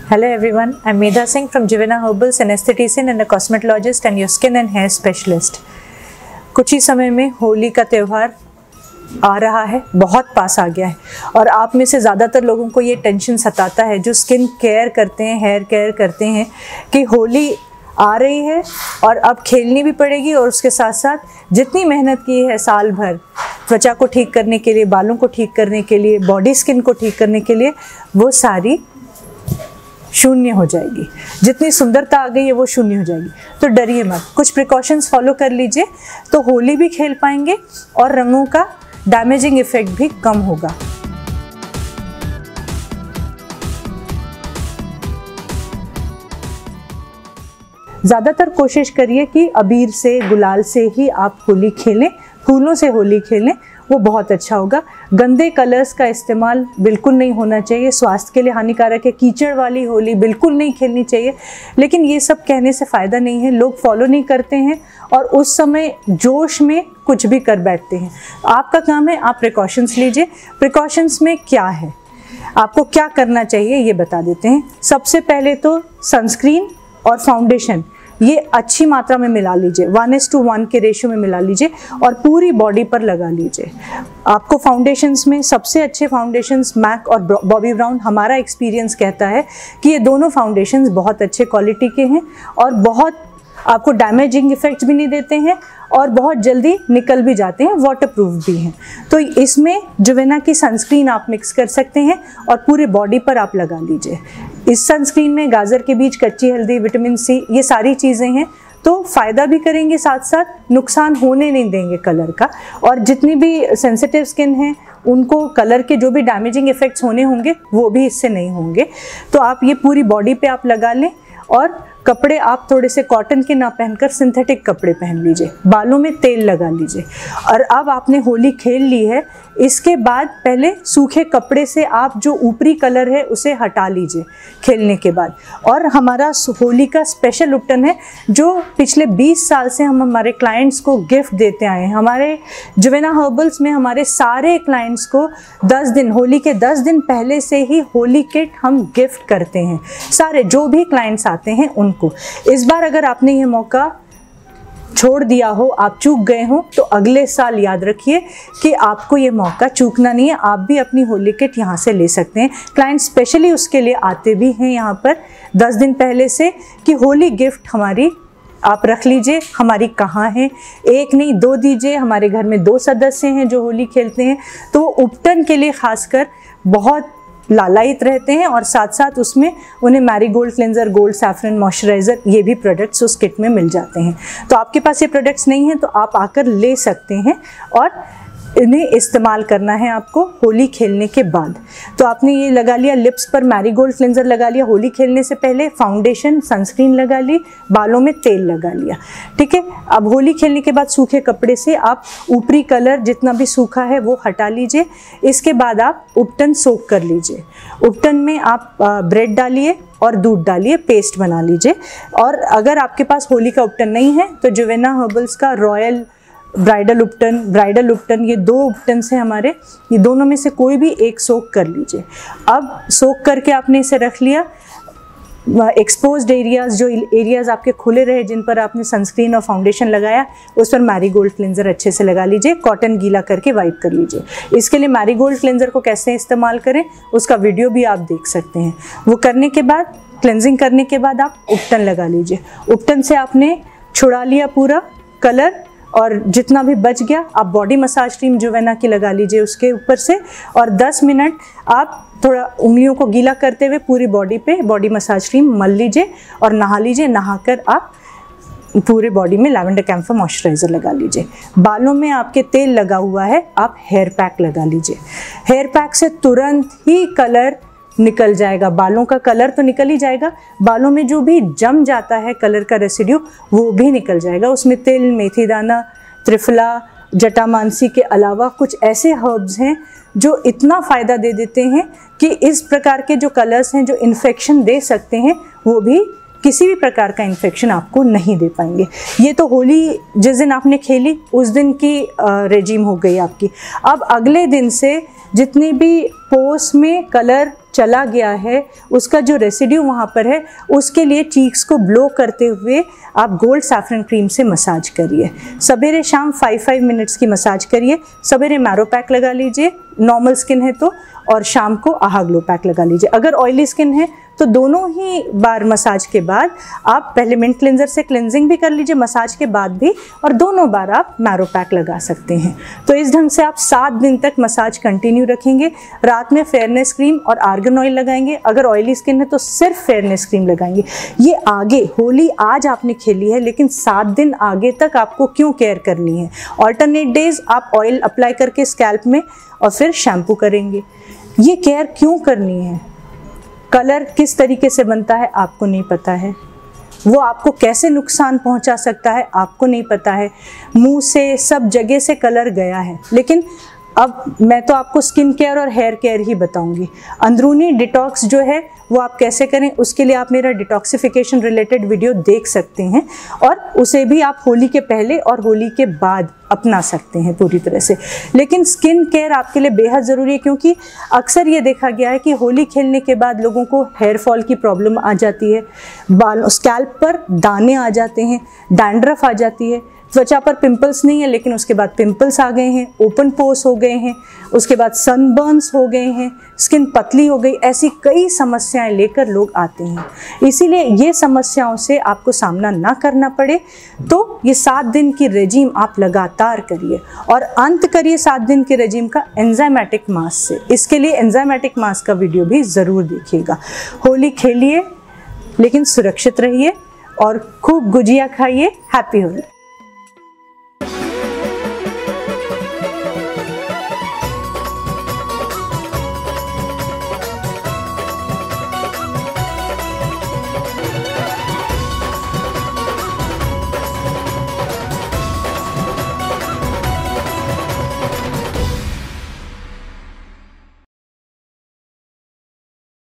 Hello everyone, I'm Medha Singh from Natural and Herbal, an esthetician and a cosmetologist and your skin and hair specialist. कुछ ही समय में होली का त्यौहार आ रहा है, बहुत पास आ गया है और आप में से ज़्यादातर लोगों को ये टेंशन सताता है जो स्किन केयर करते हैं, हेयर केयर करते हैं कि होली आ रही है और अब खेलनी भी पड़ेगी और उसके साथ साथ जितनी मेहनत की है साल भर त्वचा को ठीक करने के लिए, बालों को ठीक करने के लिए, बॉडी स्किन को ठीक करने के लिए, वो सारी शून्य हो जाएगी। जितनी सुंदरता आ गई है वो शून्य हो जाएगी। तो डरिए मत, कुछ प्रिकॉशंस फॉलो कर लीजिए तो होली भी खेल पाएंगे और रंगों का डैमेजिंग इफेक्ट भी कम होगा। ज़्यादातर कोशिश करिए कि अबीर से, गुलाल से ही आप होली खेलें, फूलों से होली खेलें, वो बहुत अच्छा होगा। गंदे कलर्स का इस्तेमाल बिल्कुल नहीं होना चाहिए, स्वास्थ्य के लिए हानिकारक है। कीचड़ वाली होली बिल्कुल नहीं खेलनी चाहिए। लेकिन ये सब कहने से फ़ायदा नहीं है, लोग फॉलो नहीं करते हैं और उस समय जोश में कुछ भी कर बैठते हैं। आपका काम है, आप प्रिकॉशंस लीजिए। प्रिकॉशंस में क्या है, आपको क्या करना चाहिए ये बता देते हैं। सबसे पहले तो सनस्क्रीन और फाउंडेशन ये अच्छी मात्रा में मिला लीजिए, 1:1 के रेशियो में मिला लीजिए और पूरी बॉडी पर लगा लीजिए। आपको फाउंडेशंस में सबसे अच्छे फाउंडेशंस मैक और बॉबी ब्राउन, हमारा एक्सपीरियंस कहता है कि ये दोनों फाउंडेशंस बहुत अच्छे क्वालिटी के हैं और बहुत आपको डैमेजिंग इफेक्ट्स भी नहीं देते हैं और बहुत जल्दी निकल भी जाते हैं, वाटरप्रूफ भी हैं। तो इसमें जुवेना की सनस्क्रीन आप मिक्स कर सकते हैं और पूरे बॉडी पर आप लगा लीजिए। इस सनस्क्रीन में गाजर के बीज, कच्ची हल्दी, विटामिन सी, ये सारी चीज़ें हैं तो फ़ायदा भी करेंगे, साथ साथ नुकसान होने नहीं देंगे कलर का। और जितनी भी सेंसिटिव स्किन है उनको कलर के जो भी डैमेजिंग इफ़ेक्ट्स होने होंगे वो भी इससे नहीं होंगे। तो आप ये पूरी बॉडी पे आप लगा लें और कपड़े आप थोड़े से कॉटन के ना पहनकर सिंथेटिक कपड़े पहन लीजिए, बालों में तेल लगा लीजिए। और अब आपने होली खेल ली है, इसके बाद पहले सूखे कपड़े से आप जो ऊपरी कलर है उसे हटा लीजिए खेलने के बाद। और हमारा होली का स्पेशल उपटन है जो पिछले 20 साल से हम हमारे क्लाइंट्स को गिफ्ट देते आए हैं। हमारे जुवेना हर्बल्स में हमारे सारे क्लाइंट्स को 10 दिन, होली के 10 दिन पहले से ही होली किट हम गिफ्ट करते हैं। सारे जो भी क्लाइंट्स आते हैं उनको। इस बार अगर आपने ये मौका छोड़ दिया हो, आप चूक गए हो, तो अगले साल याद रखिए कि आपको ये मौका चूकना नहीं है। आप भी अपनी होली किट यहाँ से ले सकते हैं। क्लाइंट स्पेशली उसके लिए आते भी हैं यहाँ पर 10 दिन पहले से कि होली गिफ्ट हमारी आप रख लीजिए। हमारी कहाँ है, एक नहीं 2 दीजिए। हमारे घर में 2 सदस्य हैं जो होली खेलते हैं, तो वो उपटन के लिए खासकर बहुत लालायित रहते हैं और साथ साथ उसमें उन्हें marigold cleanser, gold saffron moisturiser, ये भी प्रोडक्ट्स उस किट में मिल जाते हैं। तो आपके पास ये प्रोडक्ट्स नहीं हैं तो आप आकर ले सकते हैं और इन्हें इस्तेमाल करना है आपको होली खेलने के बाद। तो आपने ये लगा लिया, लिप्स पर मैरीगोल्ड क्लेंजर लगा लिया, होली खेलने से पहले फाउंडेशन, सनस्क्रीन लगा ली, बालों में तेल लगा लिया, ठीक है। अब होली खेलने के बाद सूखे कपड़े से आप ऊपरी कलर जितना भी सूखा है वो हटा लीजिए। इसके बाद आप उपटन सोक कर लीजिए। उपटन में आप ब्रेड डालिए और दूध डालिए, पेस्ट बना लीजिए। और अगर आपके पास होली का उपटन नहीं है तो जुवेना हर्बल्स का रॉयल ब्राइडल उपटन, ये 2 उपटन्स हैं हमारे, ये दोनों में से कोई भी एक सोक कर लीजिए। अब सोक करके आपने इसे रख लिया। एक्सपोज्ड एरियाज़, जो एरियाज़ आपके खुले रहे जिन पर आपने सनस्क्रीन और फाउंडेशन लगाया, उस पर मैरीगोल्ड क्लेंजर अच्छे से लगा लीजिए। कॉटन गीला करके वाइप कर लीजिए। इसके लिए मैरीगोल्ड क्लेंजर को कैसे इस्तेमाल करें उसका वीडियो भी आप देख सकते हैं। वो करने के बाद, क्लेंजिंग करने के बाद आप उपटन लगा लीजिए। उपटन से आपने छुड़ा लिया पूरा कलर और जितना भी बच गया आप बॉडी मसाज क्रीम जुवेना की लगा लीजिए उसके ऊपर से और 10 मिनट आप थोड़ा उंगलियों को गीला करते हुए पूरी बॉडी पे बॉडी मसाज क्रीम मल लीजिए और नहा लीजिए। नहाकर आप पूरे बॉडी में लैवेंडर कैम्फर मॉइस्चराइज़र लगा लीजिए। बालों में आपके तेल लगा हुआ है, आप हेयर पैक लगा लीजिए। हेयर पैक से तुरंत ही कलर निकल जाएगा, बालों का कलर तो निकल ही जाएगा, बालों में जो भी जम जाता है कलर का रेसिड्यू वो भी निकल जाएगा। उसमें तिल, मेथी दाना, त्रिफला, जटामानसी के अलावा कुछ ऐसे हर्ब्स हैं जो इतना फ़ायदा दे देते हैं कि इस प्रकार के जो कलर्स हैं जो इन्फेक्शन दे सकते हैं वो भी किसी भी प्रकार का इन्फेक्शन आपको नहीं दे पाएंगे। ये तो होली जिस दिन आपने खेली उस दिन की रेजिम हो गई आपकी। अब अगले दिन से जितने भी पोर्स में कलर चला गया है उसका जो रेसिड्यू वहाँ पर है, उसके लिए चीक्स को ब्लो करते हुए आप गोल्ड सैफरन क्रीम से मसाज करिए। सवेरे शाम 5-5 मिनट्स की मसाज करिए। सवेरे मैरो पैक लगा लीजिए नॉर्मल स्किन है तो, और शाम को आहा ग्लो पैक लगा लीजिए। अगर ऑयली स्किन है तो दोनों ही बार मसाज के बाद आप पहले मिंट क्लेंजर से क्लेंजिंग भी कर लीजिए मसाज के बाद भी, और दोनों बार आप मैरो पैक लगा सकते हैं। तो इस ढंग से आप 7 दिन तक मसाज कंटिन्यू रखेंगे। रात में फेयरनेस क्रीम और आर्गन ऑयल लगाएंगे। अगर ऑयली स्किन है तो सिर्फ फेयरनेस क्रीम लगाएंगे। ये आगे होली आज आपने खेली है, लेकिन 7 दिन आगे तक आपको क्यों केयर करनी है। ऑल्टरनेट डेज आप ऑयल अप्लाई करके स्कैल्प में और फिर शैम्पू करेंगे। ये केयर क्यों करनी है? कलर किस तरीके से बनता है आपको नहीं पता है, वो आपको कैसे नुकसान पहुंचा सकता है आपको नहीं पता है। मुंह से सब जगह से कलर गया है, लेकिन अब मैं तो आपको स्किन केयर और हेयर केयर ही बताऊंगी। अंदरूनी डिटॉक्स जो है वो आप कैसे करें, उसके लिए आप मेरा डिटॉक्सिफिकेशन रिलेटेड वीडियो देख सकते हैं, और उसे भी आप होली के पहले और होली के बाद अपना सकते हैं पूरी तरह से। लेकिन स्किन केयर आपके लिए बेहद ज़रूरी है, क्योंकि अक्सर ये देखा गया है कि होली खेलने के बाद लोगों को हेयर फॉल की प्रॉब्लम आ जाती है, बाल स्कैल्प पर दाने आ जाते हैं, डैंड्रफ आ जाती है, त्वचा पर पिंपल्स नहीं है लेकिन उसके बाद पिंपल्स आ गए हैं, ओपन पोर्स हो गए हैं, उसके बाद सनबर्न्स हो गए हैं, स्किन पतली हो गई, ऐसी कई समस्याएं लेकर लोग आते हैं। इसीलिए ये समस्याओं से आपको सामना ना करना पड़े तो ये 7 दिन की रेजिम आप लगातार करिए, और अंत करिए 7 दिन के रेजिम का एंजाइमेटिक मास्क से। इसके लिए एंजाइमेटिक मास्क का वीडियो भी ज़रूर देखिएगा। होली खेलिए लेकिन सुरक्षित रहिए और खूब गुजिया खाइए। हैप्पी होली।